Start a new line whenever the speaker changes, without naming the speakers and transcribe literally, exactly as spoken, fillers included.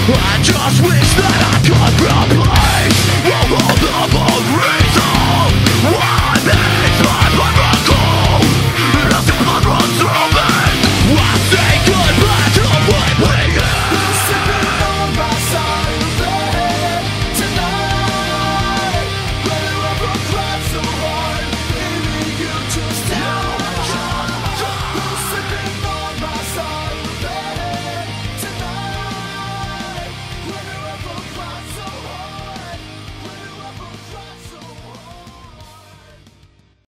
I just wish that I could replace all of the reason why makes my blood cold. As the blood runs through me, I say goodbye to what we had.
Sipping on my side of the head tonight. Better ever cried so hard, maybe you just tell. Sipping on my side of the head tonight. Better ever cried so hard.